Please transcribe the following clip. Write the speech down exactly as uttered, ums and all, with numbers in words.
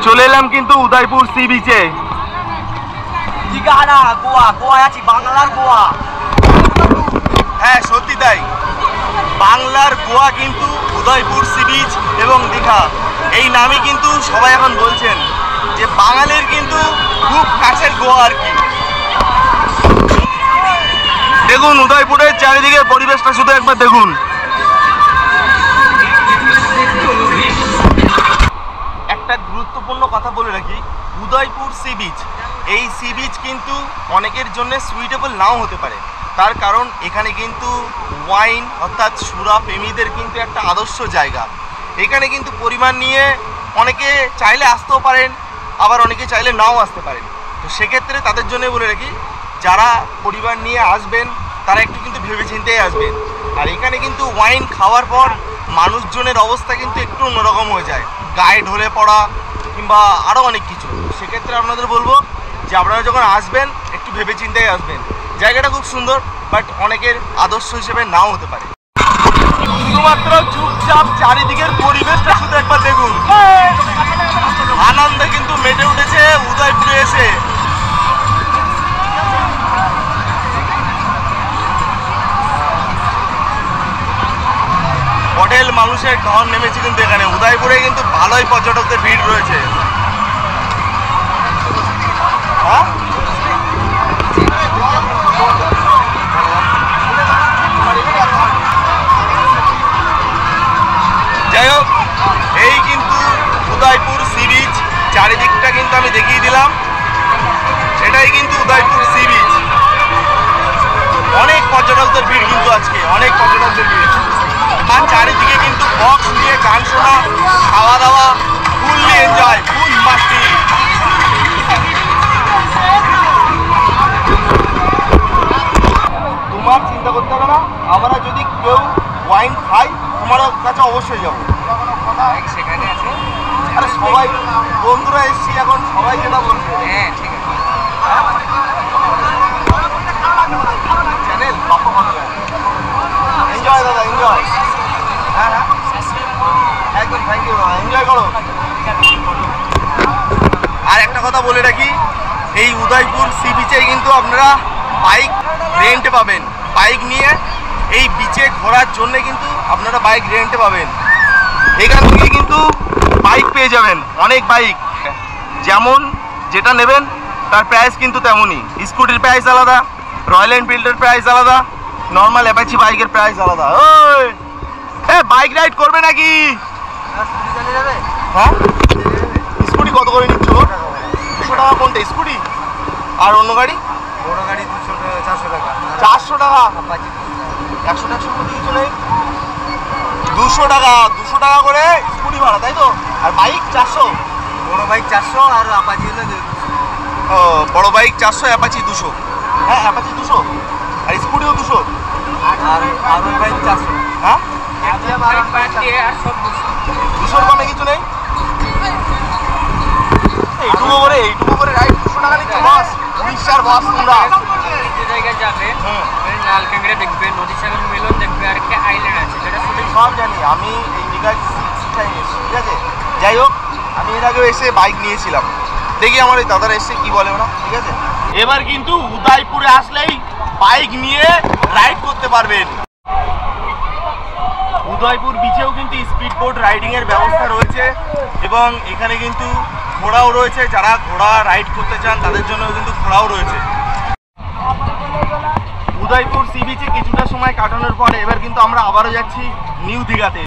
চলে এলাম কিন্তু উদয়পুর সি বিচে। দীঘা না, গোয়া। গোয়া আছি, বাংলার গোয়া। হ্যাঁ সত্যি তাই, বাংলার গোয়া কিন্তু উদয়পুর সি বিচ এবং দীঘা, এই নামই কিন্তু সবাই এখন বলছেন যে বাঙালির কিন্তু খুব কাছের গোয়া আর কি। দেখুন উদয়পুরের চারিদিকের পরিবেশটা শুধু একবার দেখুন। একটা গুরুত্বপূর্ণ কথা বলে রাখি, উদয়পুর সি বিচ, এই সি বিচ কিন্তু অনেকের জন্য সুইটেবল নাও হতে পারে। তার কারণ এখানে কিন্তু ওয়াইন অর্থাৎ সুরা প্রেমীদের কিন্তু একটা আদর্শ জায়গা। এখানে কিন্তু পরিমাণ নিয়ে অনেকে চাইলে আসতেও পারেন, আবার অনেকে চাইলে নাও আসতে পারেন। তো সেক্ষেত্রে তাদের জন্য বলে রাখি, যারা পরিবার নিয়ে আসবেন তারা একটু কিন্তু ভেবেচিন্তেই আসবেন। আর এখানে কিন্তু ওয়াইন খাওয়ার পর মানুষজনের অবস্থা কিন্তু একটু অন্যরকম হয়ে যায়, গায়ে ঢলে পড়া কিংবা আরও অনেক কিছু। সেক্ষেত্রে আপনাদের বলবো যে আপনারা যখন আসবেন একটু ভেবেচিন্তেই আসবেন। জায়গাটা খুব সুন্দর, বাট অনেকের আদর্শ হিসেবে নাও হতে পারে। শুধুমাত্র চুপচাপ চারিদিকের পরিবেশটা শুধু একবার দেখুন, আনন্দে কিন্তু মেতে উঠেছে উদয়পুরে এসে। হোটেল মানুষের ঢল নেমেছে কিন্তু এখানে উদয়পুরে কিন্তু ভালোই পর্যটকদের ভিড় রয়েছে। হ্যাঁ যাই হোক, এই কিন্তু উদয়পুর সি বিচ, চারিদিকটা কিন্তু আমি দেখিয়ে দিলাম। এটাই কিন্তু উদয়পুর সি বিচ। অনেক পর্যটকদের ভিড় কিন্তু আজকে, অনেক পর্যটকদের ভিড়। আর চারিদিকে কিন্তু বক্স নিয়ে গান শোনা, খাওয়া দাওয়া, ফুললি এনজয়, ফুল মাস্তি। তোমার চিন্তা করতে হবে না, আমরা যদি কেউ ওয়াইন খাই তোমার কাছে অবশ্যই যাবো। সেখানে আছে, আরে সবাই বন্ধুরা এসছি এখন, সবাই যেটা বলছে। হ্যাঁ ঠিক আছে। চ্যানেল বাপ্পা ভালো এনজয় দাদা, এনজয়। হ্যাঁ হ্যাঁ একদম, থ্যাংক ইউ দাদা, এনজয় করো। আর একটা কথা বলে রাখি, এই উদয়পুর সি বিচে কিন্তু আপনারা বাইক রেন্টে পাবেন। বাইক নিয়ে এই বিচে ঘোরার জন্য কিন্তু আপনারা বাইক রেন্টে পাবেন। এখান থেকে কিন্তু বাইক পেয়ে যাবেন, অনেক বাইক, যেমন যেটা নেবেন তার প্রাইস কিন্তু তেমনই। স্কুটির প্রাইস আলাদা, রয়্যাল এনফিল্ডের প্রাইস আলাদা, নর্মাল অ্যাপাচি বাইকের প্রাইস আলাদা। ওই এ বাইক রাইড করবে নাকি? হ্যাঁ স্কুটি কত করে নিচ্ছ? দুশো টাকা কোনটা স্কুটি? আর অন্য গাড়ি? বড় গাড়ি দুশো চারশো টাকা। চারশো টাকা একশো টাকা করে দিয়ে চলে দুশো টাকা দুশো টাকা করে স্কুটি ভাড়া, তাই তো? আর বাইক চারশো? বড় বাইক চারশো আর আপাচি হলে ও বড় বাইক চারশো, অ্যাপাচি দুশো। হ্যাঁ অ্যাপাচি দুশো আর স্কুটিও দুশো। আর আর বাইক চারশো। হ্যাঁ আর সব দুশোর কমে কিছু নেই। এইটুকু করে এইটুকু করে রাইড দুশো টাকা নিচ্ছে বাস, উড়িষ্যার বাস তোমরা। যে জায়গায় যাবে লাল কাঁকড়া দেখবে, নদী সাগর মিলন দেখবে, আর একটা আইল্যান্ড আছে যেটা শুটিং সব জানি। আমি এই দীঘায় শিক্ষায় এসেছি, ঠিক আছে? যাই হোক, আমি এর আগেও এসে বাইক নিয়েছিলাম। দেখি আমার এই দাদারা এসে কি বলে ওরা, ঠিক আছে? এবার কিন্তু উদয়পুরে আসলেই বাইক নিয়ে রাইড করতে পারবেন। উদয়পুর বিচেও কিন্তু স্পিড বোট রাইডিং এর ব্যবস্থা রয়েছে এবং এখানে কিন্তু ঘোড়াও রয়েছে। যারা ঘোড়া রাইড করতে চান তাদের জন্য কিন্তু ঘোড়াও রয়েছে। উদয়পুর সি বিচে কিছুটা সময় কাটানোর পরে এবার কিন্তু আমরা আবারও যাচ্ছি নিউ দীঘাতে।